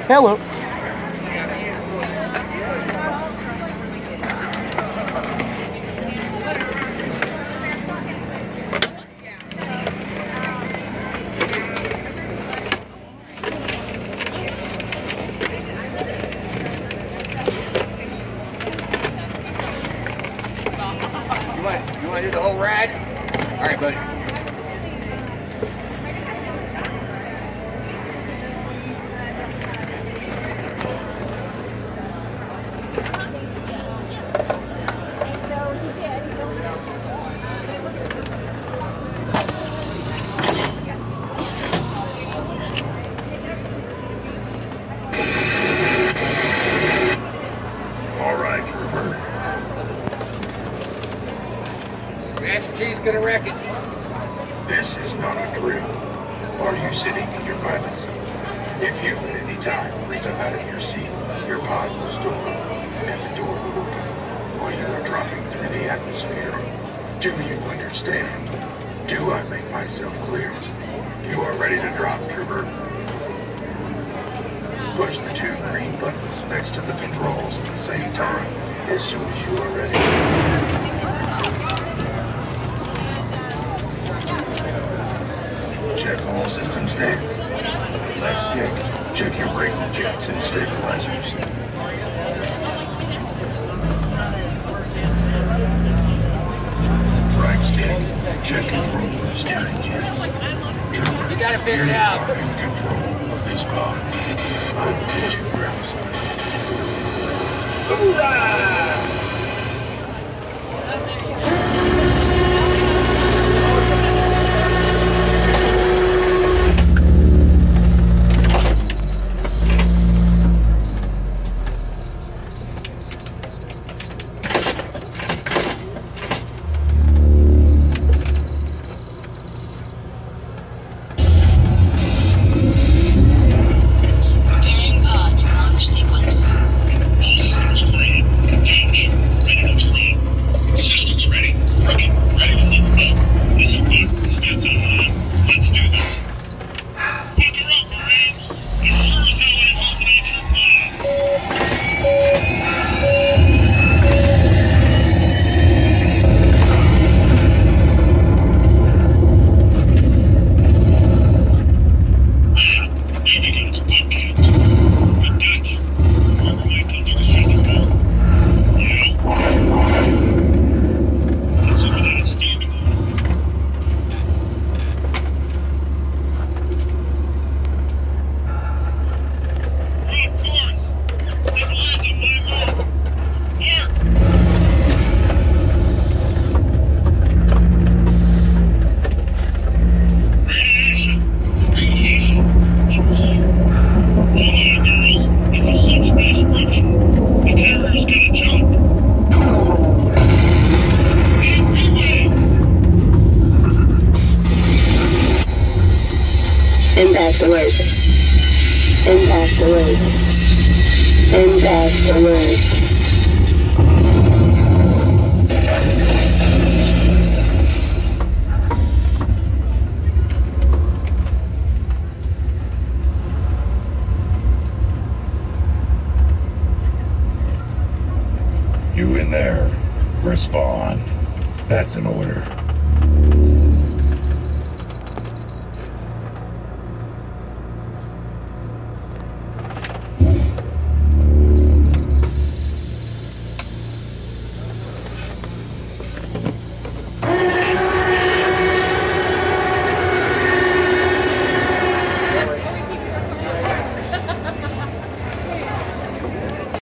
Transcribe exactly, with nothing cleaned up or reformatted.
Hello. You want, you want to do the whole ride? All right, buddy. All right, Trooper. Master Chief's gonna wreck it. This is not a drill. Are you sitting in your pilot seat? If you at any time raise up out of your seat, your pod will stall and the door will open while you are dropping through the atmosphere. Do you understand? Do I make myself clear? You are ready to drop, Trooper. Push the two green buttons next to the controls at the same time as soon as you are ready. Check all system status. Left stick, check your brake jets and stabilizers. Right stick, check control of the steering jets. Trooper, You got it figured out. in control of this pod. I will get you ground side. Hoorah! Impact alert. Impact alert. Impact alert. You in there. Respond. That's an order.